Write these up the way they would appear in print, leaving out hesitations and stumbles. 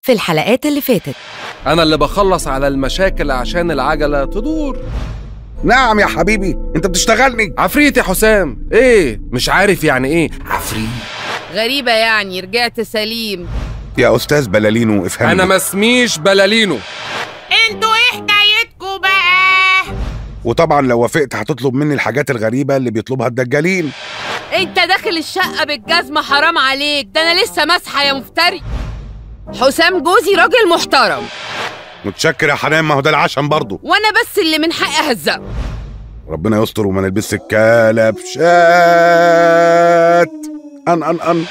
في الحلقات اللي فاتت. أنا اللي بخلص على المشاكل عشان العجلة تدور. نعم يا حبيبي، انت بتشتغلني عفريت يا حسام. ايه مش عارف يعني ايه عفريت؟ غريبة يعني رجعت سليم. يا استاذ بلالينو افهمني. أنا ما اسميش بلالينو. انتوا ايه حكايتكوا بقى؟ وطبعا لو وافقت هتطلب مني الحاجات الغريبة اللي بيطلبها الدجالين. انت داخل الشقة بالجزمة، حرام عليك، ده انا لسه ماسحة يا مفتري. حسام جوزي راجل محترم. متشكر يا حنان، ما هو ده العشم برضه، وانا بس اللي من حقي اهزقه. ربنا يستر وما نلبسش الكلبشات. ان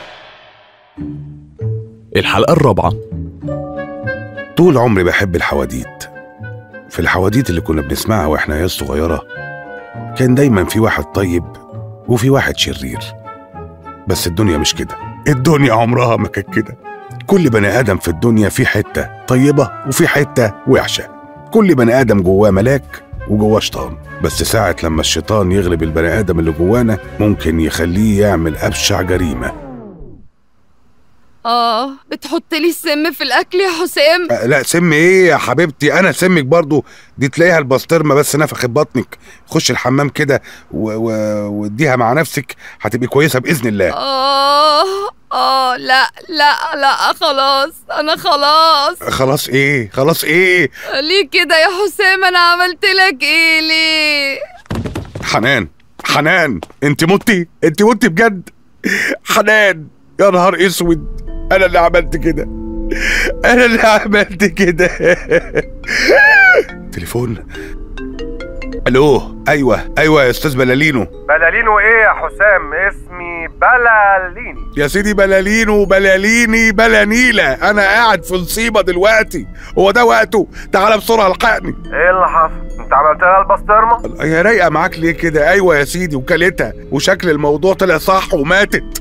الحلقة الرابعة. طول عمري بحب الحواديت. في الحواديت اللي كنا بنسمعها واحنا عيال صغيرة كان دايما في واحد طيب وفي واحد شرير، بس الدنيا مش كده. الدنيا عمرها ما كانت كده. كل بني آدم في الدنيا في حتة طيبة وفي حتة وحشة. كل بني آدم جواه ملاك وجواه شيطان، بس ساعة لما الشيطان يغلب البني آدم اللي جوانا ممكن يخليه يعمل أبشع جريمة. بتحط لي السم في الأكل يا حسام؟ لا سم ايه يا حبيبتي، أنا سمك برضو. دي تلاقيها البسطرمة بس نفخت بطنك. خش الحمام كده واديها مع نفسك، هتبقي كويسة بإذن الله. لا لا لا، خلاص أنا خلاص. خلاص ايه؟ خلاص ايه؟ ليه كده يا حسام؟ أنا عملت لك ايه ليه؟ حنان انت متي بجد. حنان يا نهار اسود، انا اللي عملت كده. تليفون. الو. ايوه يا استاذ بلالينو. بلالينو ايه يا حسام؟ اسمي بلاليني يا سيدي. بلالينو بلاليني بلانيلة. انا قاعد في نصيبة دلوقتي، هو ده وقته؟ تعالى بسرعة الحقني. ايه اللي حصل؟ انت عملت لها البسطرمة؟ هي رايقة معاك ليه كده؟ ايوه يا سيدي، وكلتها وشكل الموضوع طلع صح وماتت.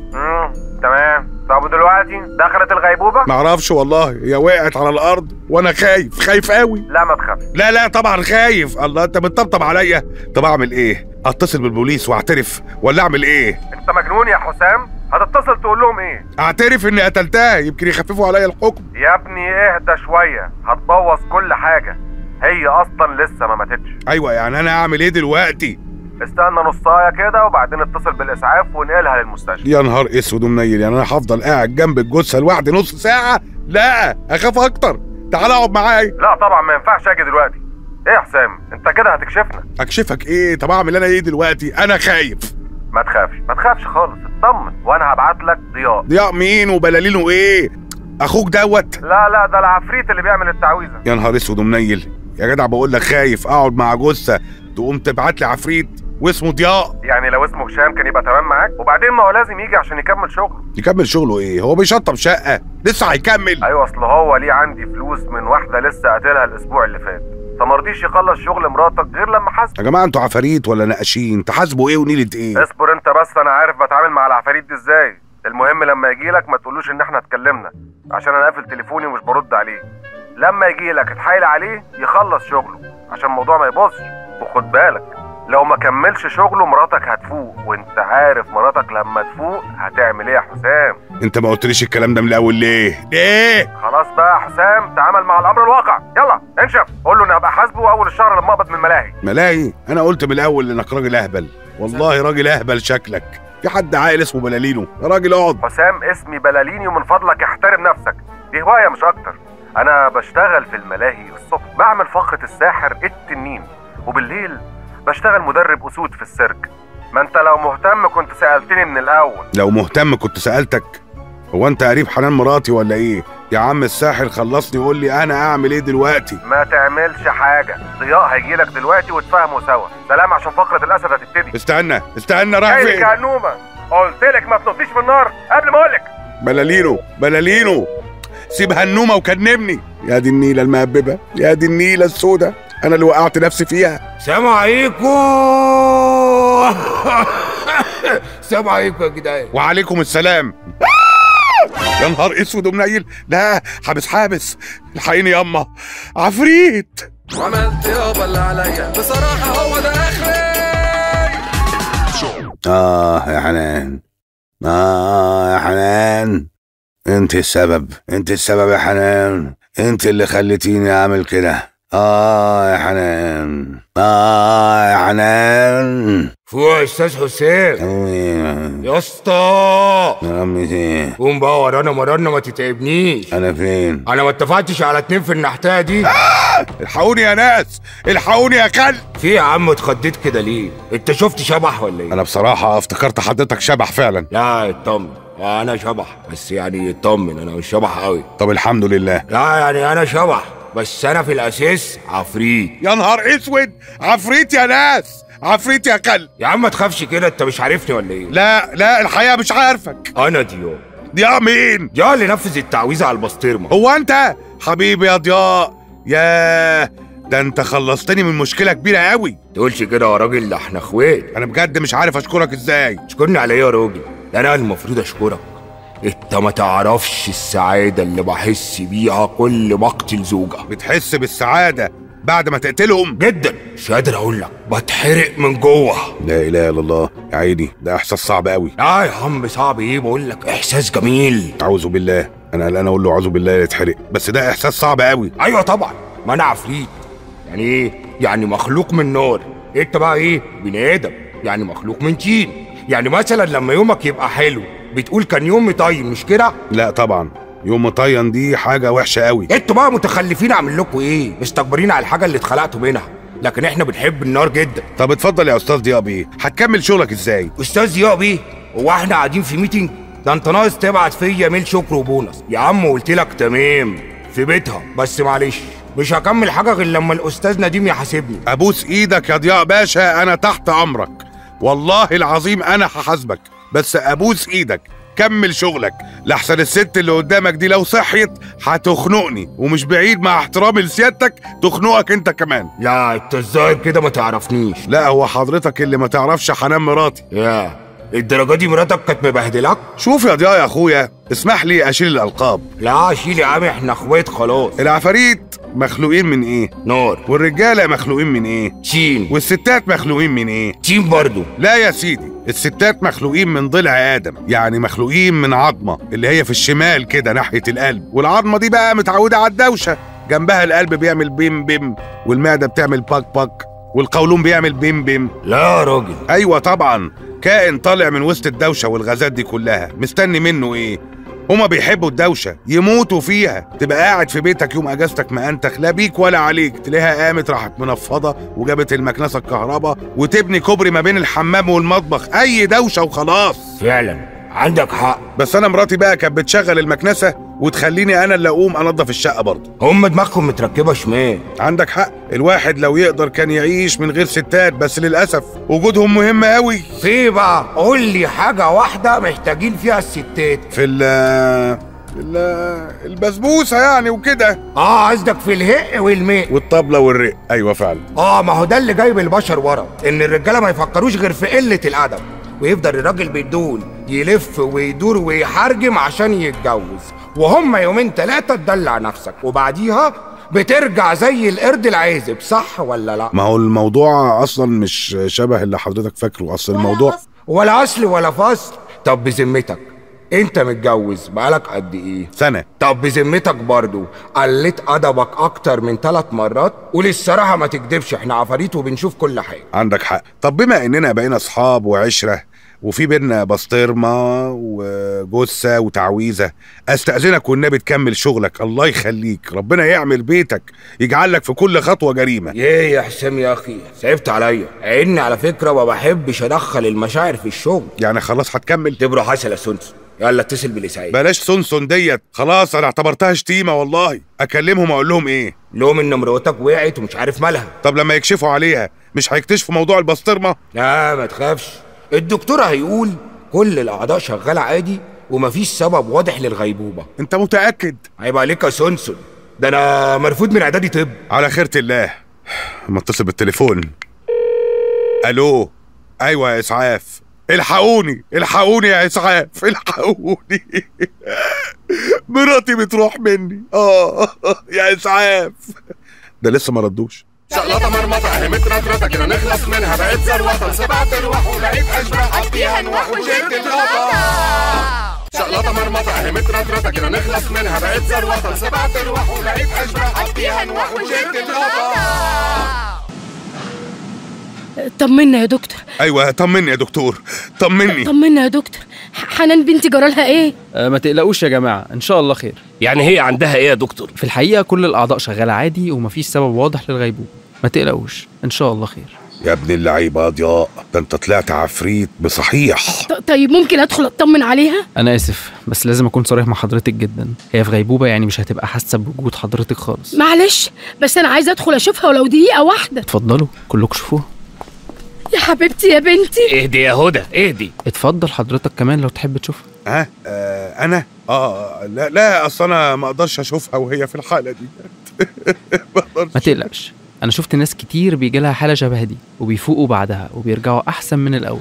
تمام. طب ودلوقتي دخلت الغيبوبة؟ معرفش والله، هي وقعت على الارض وانا خايف قوي. لا ما تخافش. لا طبعا خايف. الله، انت بتطبطب عليا. طب اعمل ايه؟ اتصل بالبوليس واعترف ولا اعمل ايه؟ انت مجنون يا حسام؟ هتتصل تقول لهم ايه؟ اعترف اني قتلتها، يمكن يخففوا عليا الحكم. يا ابني اهدى شوية، هتبوظ كل حاجة. هي اصلا لسه ما ماتتش. ايوه يعني انا اعمل ايه دلوقتي؟ استنى نصايه كده وبعدين اتصل بالاسعاف ونقلها للمستشفى. يا نهار اسود ومنيل، يعني انا هفضل قاعد جنب الجثه لوحدي نص ساعه؟ لا اخاف اكتر. تعال اقعد معايا. لا طبعا ما ينفعش اجي دلوقتي. ايه يا حسام انت كده هتكشفنا. اكشفك ايه؟ طب اعمل انا ايه دلوقتي؟ انا خايف. ما تخافش خالص، اطمن وانا هبعت لك ضياء مين وبلالينه ايه؟ اخوك دوت؟ لا ده العفريت اللي بيعمل التعويذه. يا نهار اسود ومنيل يا جدع، بقول لك خايف اقعد مع جثه تقوم تبعت لي عفريت واسمه ضياء؟ يعني لو اسمه هشام كان يبقى تمام معاك. وبعدين ما هو لازم يجي عشان يكمل شغله. ايه؟ هو بيشطب شقه لسه هيكمل؟ ايوه اصل هو ليه عندي فلوس من واحده لسه قاتلها الاسبوع اللي فات، فمرضيش يخلص شغل مراتك غير لما حاسب. يا جماعه انتوا عفاريت ولا نقاشين؟ تحاسبوا ايه ونيله ايه؟ اصبر انت بس، انا عارف بتعامل مع العفاريت دي ازاي. المهم لما يجيلك ما تقولوش ان احنا اتكلمنا، عشان انا قافل تليفوني ومش برد عليه. لما يجيلك اتحايل عليه يخلص شغله عشان الموضوع ما يبوظش. وخد بالك لو ما كملش شغله مراتك هتفوق، وانت عارف مراتك لما تفوق هتعمل ايه يا حسام. انت ما قلتليش الكلام ده من الاول ليه؟ خلاص بقى يا حسام، تعامل مع الامر الواقع. يلا انشف، قول له اني هبقى حاسبه اول الشهر لما اقبض من ملاهي. انا قلت من الاول انك راجل اهبل. والله راجل اهبل شكلك. في حد عاقل اسمه بلالينو؟ يا راجل اقعد. حسام اسمي بلاليني، ومن فضلك احترم نفسك، دي هوايه مش اكتر. انا بشتغل في الملاهي الصبح بعمل فقرة الساحر التنين، وبالليل بشتغل مدرب اسود في السيرك. ما انت لو مهتم كنت سألتني من الاول. لو مهتم كنت سألتك. هو انت قريب حنان مراتي ولا ايه؟ يا عم الساحر خلصني وقول لي انا اعمل ايه دلوقتي. ما تعملش حاجة، ضياء هيجيلك دلوقتي وتفهموا سوا. سلام، عشان فقرة الاسد هتبتدي. استنى رايح فين؟ يا نومة، قلتلك ما تنطيش في النار قبل ما اقولك. بلالينو سيب هالنومة وكنبني. يا دي النيلة المهببة، يا دي النيلة السودة، انا اللي وقعت نفسي فيها. سلام عليكم. سلام عليكم يا جدعان. وعليكم السلام. يا نهار اسود ومنيل. لا حابس الحقيني ياما، عفريت. عملت يابا اللي عليا بصراحة، هو ده اخري. يا حنان، يا حنان انت السبب يا حنان، انت اللي خليتيني اعمل كده. يا حنان، يا حنان. فوق يا استاذ حسام. يا اسطى يا عمي ايه؟ قوم بقى ورانا مرنا ما تتعبنيش. انا فين؟ انا ما اتفقتش على 2 في النحتايه دي. الحقوني يا ناس، الحقوني يا خال. في يا عم اتخضيت كده ليه؟ انت شفت شبح ولا ايه؟ انا بصراحه افتكرت حضرتك شبح فعلا. لا اطمن، انا شبح بس يعني اطمن، انا مش شبح قوي. طب الحمد لله. لا يعني انا شبح بس انا في الاساس عفريت. يا نهار اسود، عفريت يا ناس، عفريت يا خال. يا عم ما تخافش كده، انت مش عارفني ولا ايه؟ لا الحقيقه مش عارفك. انا ضياء مين؟ ضياء اللي نفذ التعويذه على البسطرمه. هو انت حبيبي يا ضياء؟ ياه، ده انت خلصتني من مشكله كبيره قوي. تقولش كده يا راجل، ده احنا اخوات. انا بجد مش عارف اشكرك ازاي. تشكرني على ايه يا راجل؟ ده انا المفروض اشكرك. انت ما تعرفش السعاده اللي بحس بيها كل ما اقتل زوجه. بتحس بالسعاده بعد ما تقتلهم؟ جدا، مش قادر اقول لك، بتحرق من جوه. لا اله الا الله يا عيني، ده احساس صعب قوي. لا يا عم صعب ايه، بقول لك احساس جميل. اعوذ بالله، انا قلقان اقول له اعوذ بالله يتحرق، بس ده احساس صعب قوي. ايوه طبعا، ما انا عفريت. يعني ايه؟ يعني مخلوق من نار. انت بقى ايه؟ بني ادم، يعني مخلوق من طين. يعني مثلا لما يومك يبقى حلو بتقول كان يوم مطين، مش كده؟ لا طبعا، يوم مطين دي حاجه وحشه قوي. انتوا بقى متخلفين، اعمل لكم ايه؟ مستكبرين على الحاجه اللي اتخلقتوا منها، لكن احنا بنحب النار جدا. طب اتفضل يا استاذ ضياء بيه، هتكمل شغلك ازاي؟ استاذ ضياء بيه، هو احنا قاعدين في ميتنج؟ ده انت ناقص تبعت فيا ميل شكر وبونص. يا عم قلت لك تمام في بيتها، بس معلش مش هكمل حاجه غير لما الاستاذ نديم يحاسبني. ابوس ايدك يا ضياء باشا، انا تحت امرك والله العظيم، انا هحاسبك، بس ابوس ايدك كمل شغلك، لحسن الست اللي قدامك دي لو صحيت هتخنقني، ومش بعيد مع احترامي لسيادتك تخنقك انت كمان. لا انت الظاهر كده ما تعرفنيش. لا هو حضرتك اللي ما تعرفش حنان مراتي. يا الدرجه دي مراتك كانت مبهدلك؟ شوف يا ضياء يا اخويا، اسمح لي اشيل الالقاب. لا شيل يا عم، احنا اخوات خلاص. العفاريت مخلوقين من ايه؟ نار. والرجاله مخلوقين من ايه؟ طين. والستات مخلوقين من ايه؟ طين برضو. لا يا سيدي، الستات مخلوقين من ضلع ادم، يعني مخلوقين من عظمه اللي هي في الشمال كده ناحيه القلب، والعظمه دي بقى متعوده على الدوشه، جنبها القلب بيعمل بيم بيم، والمعده بتعمل باك باك، والقولون بيعمل بيم بيم. لا يا راجل. ايوه طبعا، كائن طالع من وسط الدوشه والغازات دي كلها، مستني منه ايه؟ هما بيحبوا الدوشه، يموتوا فيها. تبقى قاعد في بيتك يوم اجازتك ما انتخ لا بيك ولا عليك، تلاقيها قامت راحت منفضه وجابت المكنسه الكهرباء وتبني كوبري ما بين الحمام والمطبخ، اي دوشه وخلاص. فعلا عندك حق. بس انا مراتي بقى كانت بتشغل المكنسه وتخليني انا اللي اقوم انظف الشقه برضه. هم دماغهم متركبه شمال. عندك حق، الواحد لو يقدر كان يعيش من غير ستات، بس للاسف وجودهم مهم قوي. في بقى قول لي حاجه واحده محتاجين فيها الستات. في البسبوسه يعني وكده. قصدك في الهق والماء والطبله والرق. ايوه فعلا. ما هو ده اللي جايب البشر ورا، ان الرجاله ما يفكروش غير في قله الادب، ويفضل الراجل بيدون يلف ويدور ويحرجم عشان يتجوز، وهم يومين 3 تدلع نفسك وبعديها بترجع زي القرد العازب، صح ولا لا؟ ما هو الموضوع اصلا مش شبه اللي حضرتك فاكره، اصل الموضوع ولا اصل ولا فصل. طب بذمتك انت متجوز بقالك قد ايه؟ سنة. طب بذمتك برضو قلت ادبك اكتر من 3 مرات؟ قول الصراحه ما تكدبش، احنا عفاريت وبنشوف كل حاجه. عندك حق. طب بما اننا بقينا اصحاب وعشره وفي بينا بسطرمه وجثه وتعويذه، استاذنك والنبي تكمل شغلك، الله يخليك، ربنا يعمل بيتك، يجعل لك في كل خطوه جريمه. ايه يا حسام يا اخي، صعبت عليا، عيني على فكره ما بحبش ادخل المشاعر في الشغل. يعني خلاص هتكمل؟ تبرو حسن يا سونسون، يلا اتصل بالاسعاف. بلاش سونسون ديت، خلاص انا اعتبرتها شتيمه والله. اكلمهم اقول لهم ايه؟ لهم ان مراتك وقعت ومش عارف مالها. طب لما يكشفوا عليها مش هيكتشفوا موضوع البسطرمه؟ لا ما تخافش، الدكتور هيقول كل الاعضاء شغاله عادي ومفيش سبب واضح للغيبوبه. انت متاكد؟ عيب عليك يا سونسون، ده انا مرفوض من اعدادي طب. على خيرة الله. اما اتصل بالتليفون. الو. ايوه يا اسعاف، الحقوني الحقوني يا اسعاف، الحقوني مراتي بتروح مني. يا اسعاف. ده لسه ما ردوش. شقلطة مرمطة اهي مترطرطة كده نخلص منها، بقيت زروطة 7 أرواح ولقيت أشباح فيها نوح وشلت الغطا. شقلطه مرمطه اهي مترطرطه كده نخلص منها بقيت زروطه سبعت ارواح ولقيت اشباح حطيها نوح وشلت الغطا. طمنا يا دكتور. ايوه طمني يا دكتور، طمني. طمنا يا دكتور، حنان بنتي جرالها ايه؟ ما تقلقوش يا جماعه، ان شاء الله خير. يعني هي عندها ايه يا دكتور؟ في الحقيقه كل الاعضاء شغاله عادي ومفيش سبب واضح للغيبوبه، ما تقلقوش ان شاء الله خير. يا ابن اللعيبه يا ضياء، ده انت طلعت عفريت بصحيح. طيب ممكن ادخل اطمن عليها؟ انا اسف بس لازم اكون صريح مع حضرتك جدا، هي في غيبوبه يعني مش هتبقى حاسه بوجود حضرتك خالص. معلش بس انا عايزه ادخل اشوفها ولو دقيقه واحده. اتفضلوا كلكم شوفوها. يا حبيبتي يا بنتي. اهدي يا هدى اهدي. اتفضل حضرتك كمان لو تحب تشوفها. انا لا اصل انا ما اقدرش اشوفها وهي في الحاله دي. ما تقلقش، انا شفت ناس كتير بيجي لها حاله شبه دي وبيفوقوا بعدها وبيرجعوا احسن من الاول.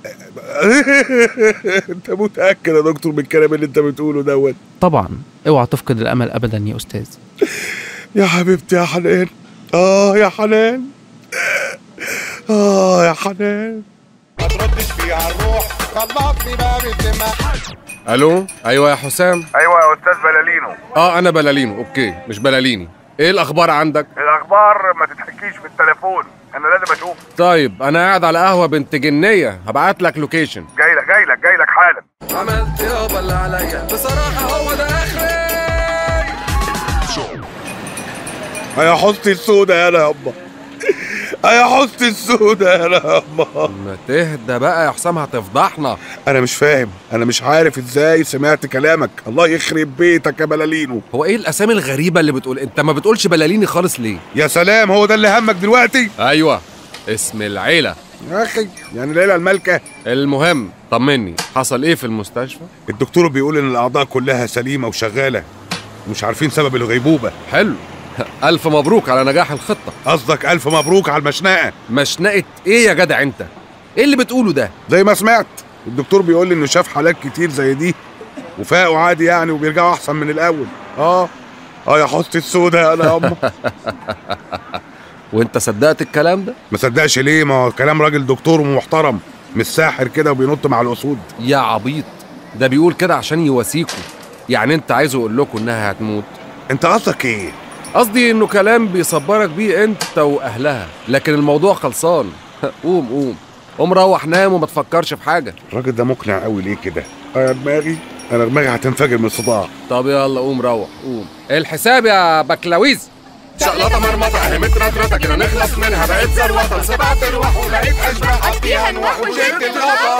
انت متاكد يا دكتور من الكلام اللي انت بتقوله دوت؟ طبعا، اوعى تفقد الامل ابدا يا استاذ. يا حبيبتي يا حنان، يا حنان، يا حنان. ما تردش فيه على الروح خلصني بقى بالذمه. الو ايوه يا حسام. ايوه يا استاذ بلالينو. انا بلالينو اوكي مش بلاليني. ايه الاخبار عندك؟ الاخبار ما تتحكيش في التليفون، انا لازم اشوف. طيب انا قاعد على قهوه بنت جنيه، هبعت لك لوكيشن. جاي لك حالا. عملت يابا اللي عليا بصراحه، هو ده اخري. يا حسني السودة يا يابا، يا حسني السودة يا يابا. ما تهدى بقى يا حسام هتفضحنا. انا مش فاهم، انا مش عارف ازاي سمعت كلامك. الله يخرب بيتك يا بلالينو. هو ايه الاسامي الغريبه اللي بتقول؟ انت ما بتقولش بلاليني خالص ليه؟ يا سلام، هو ده اللي همك دلوقتي؟ ايوه اسم العيله يا اخي، يعني العيله المالكه. المهم طمني، حصل ايه في المستشفى؟ الدكتور بيقول ان الاعضاء كلها سليمه وشغاله، مش عارفين سبب الغيبوبه. حلو، ألف مبروك على نجاح الخطة. قصدك ألف مبروك على المشنقة. مشنقة إيه يا جدع أنت؟ إيه اللي بتقوله ده؟ زي ما سمعت، الدكتور بيقول لي إنه شاف حالات كتير زي دي وفاقوا عادي يعني وبيرجعوا أحسن من الأول. يا حسني السودة أنا يا أما. وأنت صدقت الكلام ده؟ ما صدقش ليه؟ ما هو كلام راجل دكتور ومحترم، مش ساحر كده وبينط مع الأسود. يا عبيط، ده بيقول كده عشان يواسيكوا. يعني أنت عايزه يقول لكم إنها هتموت؟ أنت قصدك إيه؟ قصدي إنه كلام بيصبرك بيه أنت وأهلها، لكن الموضوع خلصان. قوم روح نام وما تفكرش في حاجة. الراجل ده مقنع قوي ليه كده؟ يا دماغي، أنا دماغي هتنفجر من الصداع. طب يلا قوم روح، قوم. الحساب يا بكلاويز. شقلطه مرمطه اهي مترطرطه كده نخلص منها بقيت زروطه سبعت ارواح ولقيت اشباح حطيها نوح وشلت الغطا.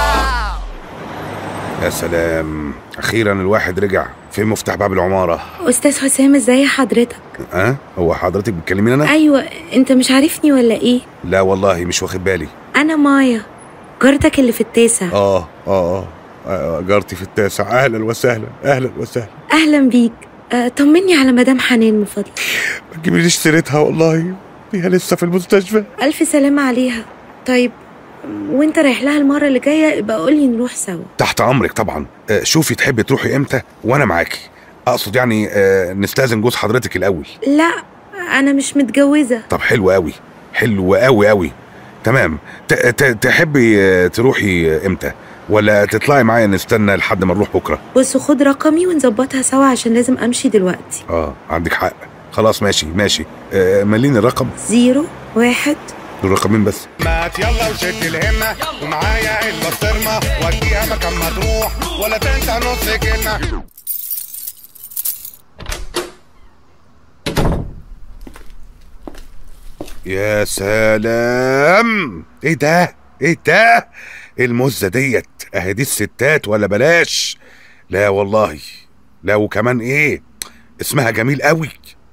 يا سلام، أخيرا الواحد رجع. فين مفتاح باب العمارة؟ أستاذ حسام ازاي حضرتك؟ هو حضرتك بتكلميني أنا؟ أيوة، أنت مش عارفني ولا إيه؟ لا والله مش واخد بالي. أنا مايا، جارتك اللي في التاسع. جارتي في التاسع. أهلا وسهلا. أهلا وسهلا. أهلا بيك. طمني على مدام حنان من فضلك. ما تجيبليش سيرتها والله، هي لسه في المستشفى. ألف سلامة عليها. طيب وانت رايح لها المرة اللي جاية يبقى قولي نروح سوا. تحت أمرك طبعا. شوفي تحبي تروحي إمتى وأنا معاكي. أقصد يعني نستأذن جوز حضرتك الأول. لا أنا مش متجوزة. طب حلو قوي، حلو قوي قوي. تمام. تحبي تروحي إمتى ولا تطلعي معايا نستنى لحد ما نروح بكرة؟ بص خد رقمي ونظبطها سوا عشان لازم أمشي دلوقتي. عندك حق. خلاص ماشي. مليني الرقم. 01. دول رقمين بس. مات يلا وشد الهمة ومعايا البسطرمة وديها مكان ما تروح ولا تنسى نص كلمة. يا سلام، ايه ده المزة ديت؟ اهي دي الستات ولا بلاش؟ لا والله لا. وكمان ايه اسمها جميل قوي،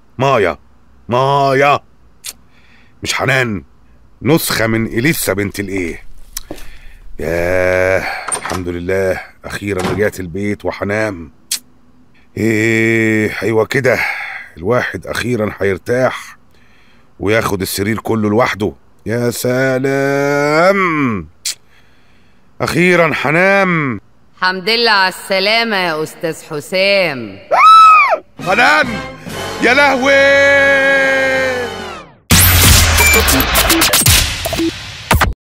مايا مش حنان، نسخة من إليسا بنت الإيه. ياه الحمد لله، أخيرا رجعت البيت وحنام. أيوة كده، الواحد أخيرا هيرتاح وياخد السرير كله لوحده. يا سلام، أخيرا حنام. الحمد لله على السلامة يا أستاذ حسام. حنان يا لهوي.